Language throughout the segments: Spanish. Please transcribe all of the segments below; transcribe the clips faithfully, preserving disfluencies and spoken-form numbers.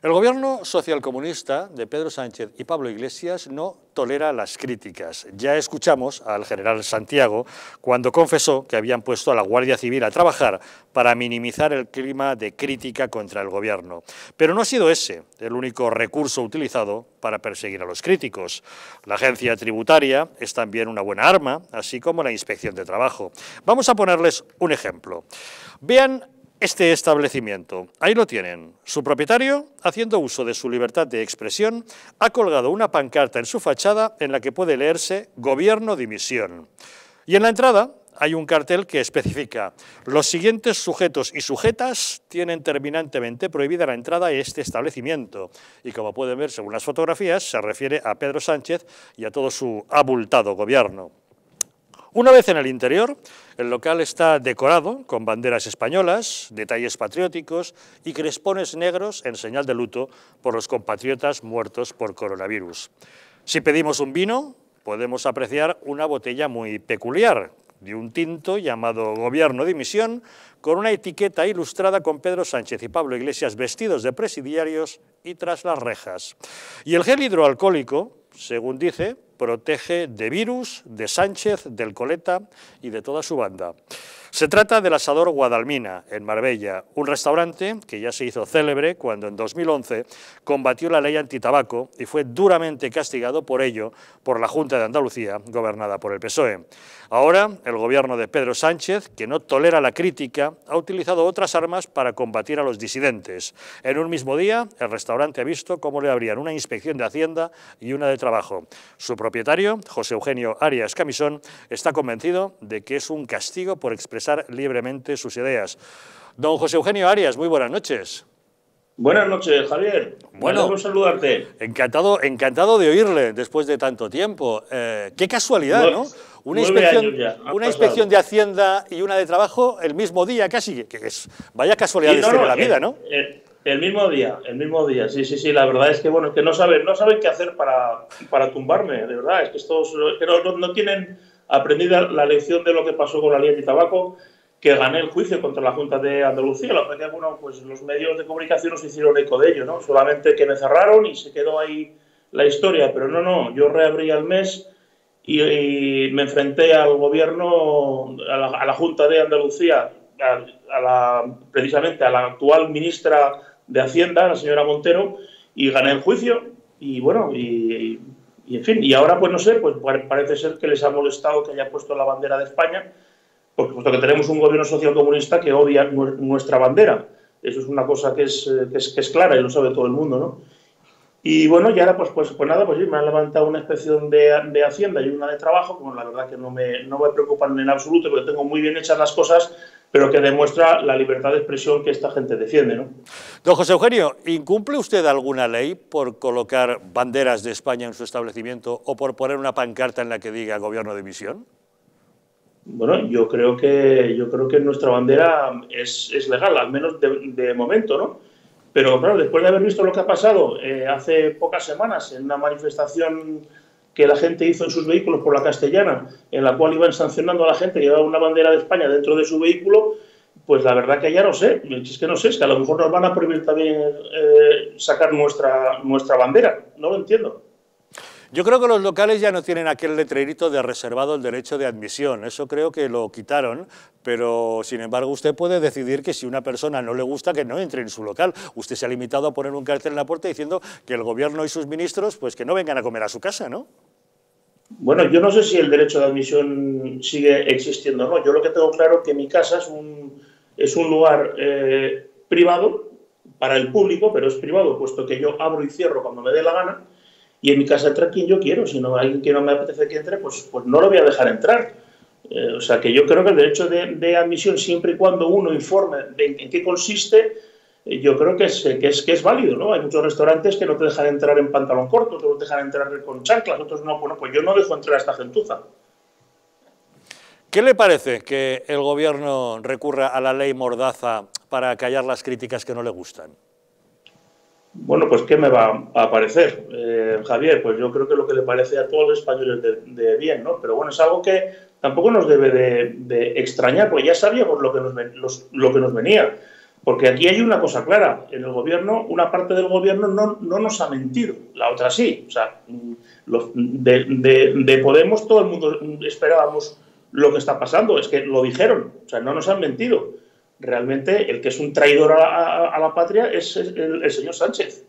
El gobierno socialcomunista de Pedro Sánchez y Pablo Iglesias no tolera las críticas. Ya escuchamos al general Santiago cuando confesó que habían puesto a la Guardia Civil a trabajar para minimizar el clima de crítica contra el gobierno. Pero no ha sido ese el único recurso utilizado para perseguir a los críticos. La agencia tributaria es también una buena arma, así como la inspección de trabajo. Vamos a ponerles un ejemplo. Vean este establecimiento, ahí lo tienen. Su propietario, haciendo uso de su libertad de expresión, ha colgado una pancarta en su fachada en la que puede leerse Gobierno dimisión. Y en la entrada hay un cartel que especifica: los siguientes sujetos y sujetas tienen terminantemente prohibida la entrada a este establecimiento. Y como pueden ver según las fotografías, se refiere a Pedro Sánchez y a todo su abultado gobierno. Una vez en el interior, el local está decorado con banderas españolas, detalles patrióticos y crespones negros en señal de luto por los compatriotas muertos por coronavirus. Si pedimos un vino, podemos apreciar una botella muy peculiar, de un tinto llamado Gobierno dimisión, con una etiqueta ilustrada con Pedro Sánchez y Pablo Iglesias vestidos de presidiarios y tras las rejas. Y el gel hidroalcohólico, según dice, protege de virus, de Sánchez, del Coleta y de toda su banda. Se trata del Asador Guadalmina, en Marbella, un restaurante que ya se hizo célebre cuando en dos mil once combatió la ley antitabaco y fue duramente castigado por ello por la Junta de Andalucía, gobernada por el P S O E. Ahora, el gobierno de Pedro Sánchez, que no tolera la crítica, ha utilizado otras armas para combatir a los disidentes. En un mismo día, el restaurante ha visto cómo le abrían una inspección de Hacienda y una de Trabajo. Su propietario, José Eugenio Arias Camisón, está convencido de que es un castigo por expresar libremente sus ideas. Don José Eugenio Arias, muy buenas noches. Buenas noches, Javier. Bueno, quiero saludarte. Encantado, encantado de oírle después de tanto tiempo. Eh, qué casualidad, ¿no? Una inspección, una inspección de Hacienda y una de Trabajo el mismo día casi, que es, vaya casualidad sí, no, no, de la vida, ¿no? El, el mismo día, el mismo día, sí, sí, sí, la verdad es que, bueno, es que no saben, no saben qué hacer para, para tumbarme, de verdad, es que estos que no, no, no tienen aprendida la lección de lo que pasó con la ley antitabaco, que gané el juicio contra la Junta de Andalucía. Lo que, bueno, pues los medios de comunicación nos hicieron eco de ello, ¿no? Solamente que me cerraron y se quedó ahí la historia, pero no, no, yo reabrí al mes y, y me enfrenté al gobierno, a la, a la Junta de Andalucía, a, a la, precisamente a la actual ministra de Hacienda, la señora Montero, y gané el juicio y, bueno, y... Y, en fin, y ahora, pues no sé, pues parece ser que les ha molestado que haya puesto la bandera de España, porque puesto que tenemos un gobierno socialcomunista que odia nuestra bandera. Eso es una cosa que es, que es, que es clara y lo sabe todo el mundo, ¿no? Y bueno, y ahora, pues, pues, pues nada, pues sí, me han levantado una inspección de, de Hacienda y una de Trabajo, como la verdad que no me, no me preocupan en absoluto, porque tengo muy bien hechas las cosas, pero que demuestra la libertad de expresión que esta gente defiende, ¿no? Don José Eugenio, ¿incumple usted alguna ley por colocar banderas de España en su establecimiento o por poner una pancarta en la que diga Gobierno dimisión? Bueno, yo creo que yo creo que nuestra bandera es, es legal, al menos de, de momento, ¿no? Pero claro, después de haber visto lo que ha pasado eh, hace pocas semanas en una manifestación que la gente hizo en sus vehículos por la Castellana, en la cual iban sancionando a la gente que llevaba una bandera de España dentro de su vehículo, pues la verdad que ya no sé, es que no sé, es que a lo mejor nos van a prohibir también eh, sacar nuestra, nuestra bandera, no lo entiendo. Yo creo que los locales ya no tienen aquel letrerito de reservado el derecho de admisión, eso creo que lo quitaron, pero sin embargo usted puede decidir que si una persona no le gusta que no entre en su local. Usted se ha limitado a poner un cartel en la puerta diciendo que el gobierno y sus ministros pues que no vengan a comer a su casa, ¿no? Bueno, yo no sé si el derecho de admisión sigue existiendo o no. Yo lo que tengo claro es que mi casa es un, es un lugar eh, privado para el público, pero es privado, puesto que yo abro y cierro cuando me dé la gana, y en mi casa entra quien yo quiero. Si no hay alguien que no me apetece que entre, pues, pues no lo voy a dejar entrar. Eh, o sea que yo creo que el derecho de, de admisión, siempre y cuando uno informe de en, en qué consiste, eh, yo creo que es, que, es, que es válido, ¿no? Hay muchos restaurantes que no te dejan entrar en pantalón corto, otros no te dejan entrar con chanclas, otros no. Bueno, pues yo no dejo entrar a esta gentuza. ¿Qué le parece que el gobierno recurra a la ley Mordaza para callar las críticas que no le gustan? Bueno, pues ¿qué me va a parecer, eh, Javier? Pues yo creo que lo que le parece a todos los españoles de, de bien, ¿no? Pero bueno, es algo que tampoco nos debe de, de extrañar, porque ya sabíamos lo que nos, los, lo que nos venía. Porque aquí hay una cosa clara, en el gobierno, una parte del gobierno no, no nos ha mentido, la otra sí. O sea, los, de, de, de Podemos todo el mundo esperábamos lo que está pasando, es que lo dijeron, o sea, no nos han mentido. Realmente el que es un traidor a, a, a la patria es el, el señor Sánchez.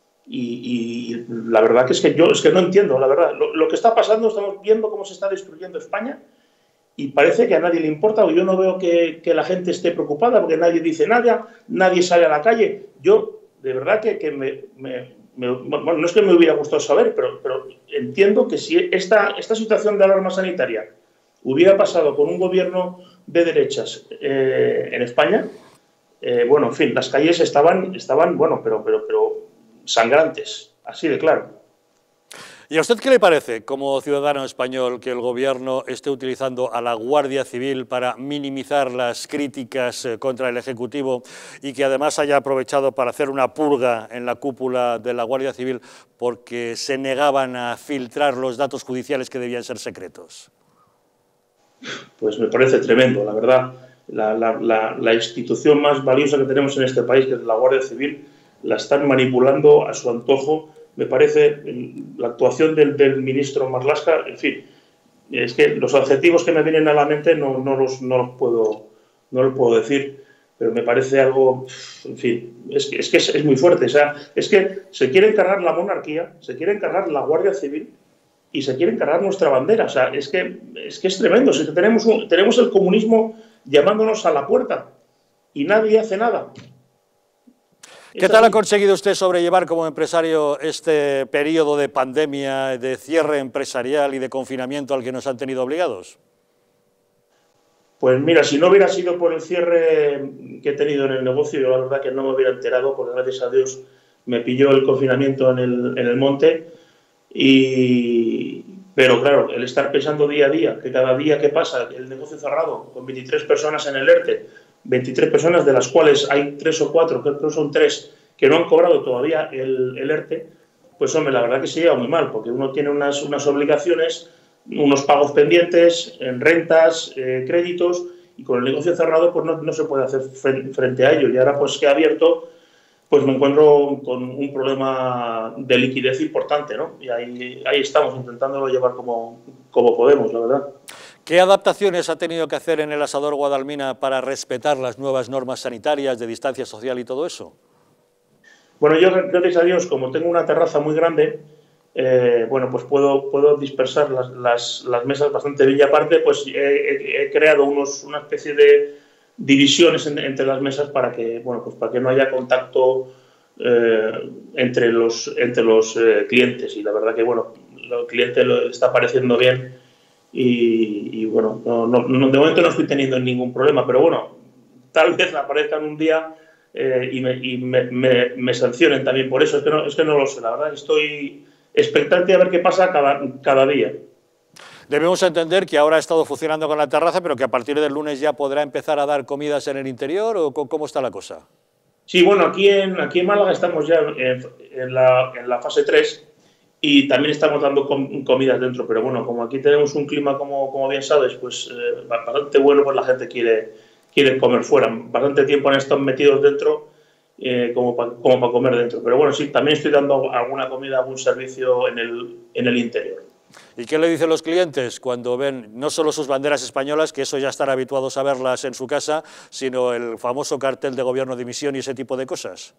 Y, y la verdad que es que yo es que no entiendo, la verdad. Lo, lo que está pasando, estamos viendo cómo se está destruyendo España y parece que a nadie le importa, o yo no veo que, que la gente esté preocupada porque nadie dice nada, nadie sale a la calle. Yo, de verdad que, que me, me, me, bueno, no es que me hubiera gustado saber, pero, pero entiendo que si esta, esta situación de alarma sanitaria hubiera pasado con un gobierno de derechas eh, en España, eh, bueno, en fin, las calles estaban, estaban bueno, pero, pero, pero sangrantes, así de claro. ¿Y a usted qué le parece, como ciudadano español, que el Gobierno esté utilizando a la Guardia Civil para minimizar las críticas contra el Ejecutivo y que además haya aprovechado para hacer una purga en la cúpula de la Guardia Civil porque se negaban a filtrar los datos judiciales que debían ser secretos? Pues me parece tremendo, la verdad. La, la, la, la institución más valiosa que tenemos en este país, que es la Guardia Civil, la están manipulando a su antojo. Me parece la actuación del, del ministro Marlaska, en fin, es que los adjetivos que me vienen a la mente no, no, los, no, los, puedo, no los puedo decir, pero me parece algo, en fin, es que es, que es, es muy fuerte. O sea, es que se quiere encargar la monarquía, se quiere encargar la Guardia Civil y se quiere encargar nuestra bandera. O sea, es que es, que es tremendo. Es que tenemos, un, tenemos el comunismo llamándonos a la puerta y nadie hace nada. ¿Qué tal ha conseguido usted sobrellevar como empresario este periodo de pandemia, de cierre empresarial y de confinamiento al que nos han tenido obligados? Pues mira, si no hubiera sido por el cierre que he tenido en el negocio, yo la verdad que no me hubiera enterado, porque gracias a Dios me pilló el confinamiento en el, en el monte. Y, pero claro, el estar pensando día a día, que cada día que pasa, el negocio cerrado, con veintitrés personas en el ERTE, veintitrés personas de las cuales hay tres o cuatro, creo que son tres, que no han cobrado todavía el, el ERTE, pues hombre, la verdad que se lleva muy mal, porque uno tiene unas, unas obligaciones, unos pagos pendientes, en rentas, eh, créditos, y con el negocio cerrado pues no, no se puede hacer frente a ello. Y ahora pues que ha abierto, pues me encuentro con un problema de liquidez importante, ¿no? Y ahí, ahí estamos, intentándolo llevar como, como podemos, la verdad. ¿Qué adaptaciones ha tenido que hacer en el Asador Guadalmina para respetar las nuevas normas sanitarias de distancia social y todo eso? Bueno, yo, gracias a Dios, como tengo una terraza muy grande, eh, bueno, pues puedo, puedo dispersar las, las, las mesas bastante bien. Y aparte, pues he, he, he creado unos, una especie de divisiones en, entre las mesas para que, bueno, pues para que no haya contacto eh, entre los, entre los eh, clientes. Y la verdad que, bueno, el cliente lo está pareciendo bien y, y bueno, no, no, de momento no estoy teniendo ningún problema, pero bueno, tal vez aparezcan un día eh, y, me, y me, me, me sancionen también por eso. Es que, no, es que no lo sé, la verdad, estoy expectante a ver qué pasa cada, cada día. Debemos entender que ahora ha estado funcionando con la terraza, pero que a partir del lunes ya podrá empezar a dar comidas en el interior, ¿o cómo está la cosa? Sí, bueno, aquí en, aquí en Málaga estamos ya en, en, la, en la fase tres y también estamos dando com, comidas dentro, pero bueno, como aquí tenemos un clima, como, como bien sabes, pues eh, bastante bueno, pues la gente quiere, quiere comer fuera. Bastante tiempo han estado metidos dentro eh, como para como pa comer dentro, pero bueno, sí, también estoy dando alguna comida, algún servicio en el, en el interior. ¿Y qué le dicen los clientes cuando ven no solo sus banderas españolas, que eso ya están habituados a verlas en su casa, sino el famoso cartel de gobierno de dimisión y ese tipo de cosas?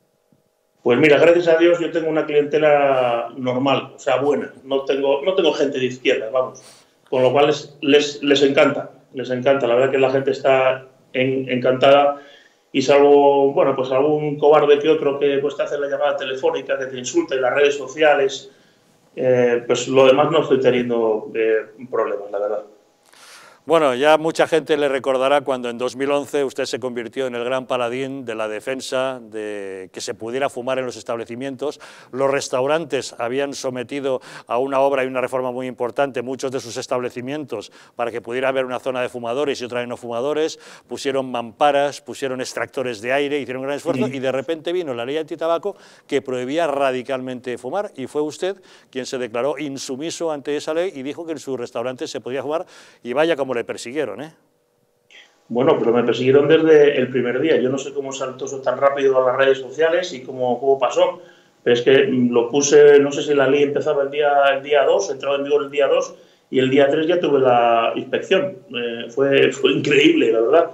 Pues mira, gracias a Dios yo tengo una clientela normal, o sea, buena. No tengo, no tengo gente de izquierda, vamos. Con lo cual les, les, les encanta, les encanta. La verdad que la gente está en, encantada y salvo, bueno, pues algún cobarde que otro que pues, te hace la llamada telefónica, que te insulta en las redes sociales. Eh, pues lo demás no estoy teniendo eh, problemas, la verdad. Bueno, ya mucha gente le recordará cuando en dos mil once usted se convirtió en el gran paladín de la defensa de que se pudiera fumar en los establecimientos. Los restaurantes habían sometido a una obra y una reforma muy importante muchos de sus establecimientos para que pudiera haber una zona de fumadores y otra de no fumadores. Pusieron mamparas, pusieron extractores de aire, hicieron un gran esfuerzo y de repente vino la ley antitabaco que prohibía radicalmente fumar y fue usted quien se declaró insumiso ante esa ley y dijo que en su restaurante se podía fumar y vaya como le persiguieron, ¿eh? Bueno, pero me persiguieron desde el primer día. Yo no sé cómo saltó eso tan rápido a las redes sociales y cómo, cómo pasó. Pero es que lo puse, no sé si la ley empezaba el día, el día dos, entraba en vigor el día dos y el día tres ya tuve la inspección. Eh, fue, fue increíble, la verdad.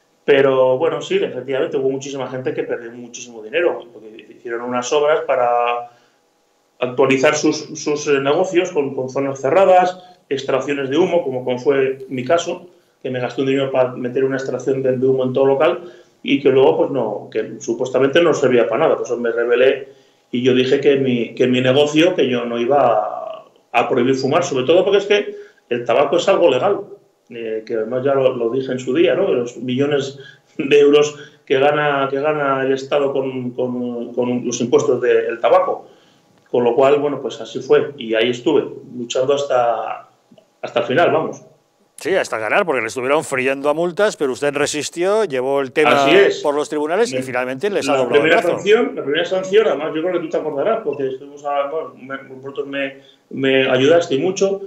Pero bueno, sí, efectivamente hubo muchísima gente que perdió muchísimo dinero, porque hicieron unas obras para actualizar sus, sus negocios con, con zonas cerradas, extracciones de humo, como, como fue mi caso, que me gasté un dinero para meter una extracción de, de humo en todo local y que luego, pues no, que supuestamente no servía para nada. Por eso me rebelé y yo dije que mi, que mi negocio, que yo no iba a, a prohibir fumar, sobre todo porque es que el tabaco es algo legal, eh, que además ya lo, lo dije en su día, ¿no? Los millones de euros que gana, que gana el Estado con, con, con los impuestos del tabaco. Con lo cual, bueno, pues así fue. Y ahí estuve, luchando hasta, hasta el final, vamos. Sí, hasta ganar, porque le estuvieron friendo a multas, pero usted resistió, llevó el tema por los tribunales me, y finalmente les ha doblado el brazo. Sanción, la primera sanción, además yo creo que tú te acordarás, porque estuvimos hablando, vosotros me, me ayudaste mucho,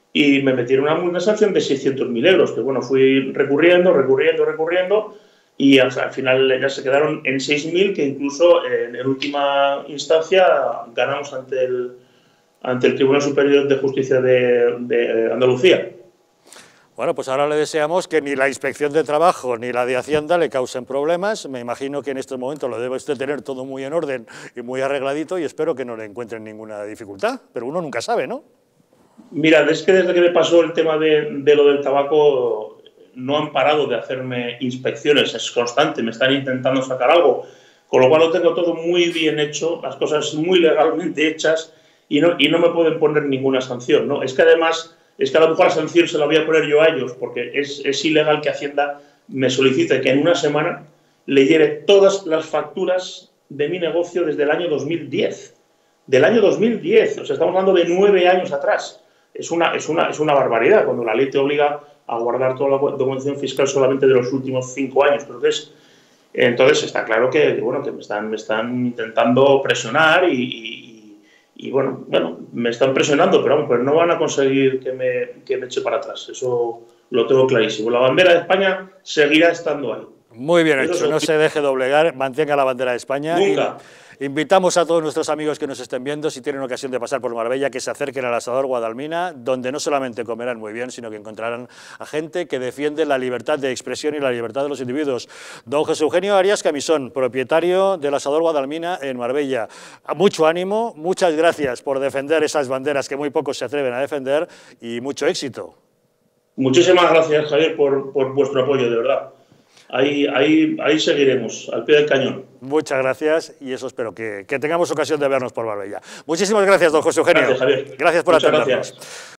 y me metieron una, una sanción de seiscientos mil euros, que bueno, fui recurriendo, recurriendo, recurriendo, y al, al final ya se quedaron en seis mil, que incluso en, en última instancia ganamos ante el, ante el Tribunal Superior de Justicia de, de Andalucía. Bueno, pues ahora le deseamos que ni la Inspección de Trabajo ni la de Hacienda le causen problemas. Me imagino que en estos momentos lo debe usted tener todo muy en orden y muy arregladito y espero que no le encuentren ninguna dificultad, pero uno nunca sabe, ¿no? Mira, es que desde que me pasó el tema de, de lo del tabaco no han parado de hacerme inspecciones, es constante, me están intentando sacar algo, con lo cual lo tengo todo muy bien hecho, las cosas muy legalmente hechas y no, y no me pueden poner ninguna sanción, ¿no? Es que además... Es que a lo mejor la sanción se la voy a poner yo a ellos, porque es, es ilegal que Hacienda me solicite que en una semana le lleve todas las facturas de mi negocio desde el año dos mil diez. Del año dos mil diez, o sea, estamos hablando de nueve años atrás. Es una, es una, es una barbaridad cuando la ley te obliga a guardar toda la documentación fiscal solamente de los últimos cinco años. Entonces, entonces está claro que, bueno, que me están, me están intentando presionar y... y Y bueno, bueno, me están presionando, pero, vamos, pero no van a conseguir que me, que me eche para atrás. Eso lo tengo clarísimo. La bandera de España seguirá estando ahí. Muy bien hecho, no se deje doblegar, mantenga la bandera de España. Nunca. Y invitamos a todos nuestros amigos que nos estén viendo, si tienen ocasión de pasar por Marbella, que se acerquen al Asador Guadalmina, donde no solamente comerán muy bien, sino que encontrarán a gente que defiende la libertad de expresión y la libertad de los individuos. Don José Eugenio Arias Camisón, propietario del Asador Guadalmina en Marbella. Mucho ánimo, muchas gracias por defender esas banderas que muy pocos se atreven a defender y mucho éxito. Muchísimas gracias, Javier, por, por vuestro apoyo, de verdad. Ahí, ahí, ahí seguiremos, al pie del cañón. Muchas gracias y eso espero que, que tengamos ocasión de vernos por Marbella. Muchísimas gracias, don José Eugenio. Gracias, Javier. Gracias por Muchas atendernos. Gracias.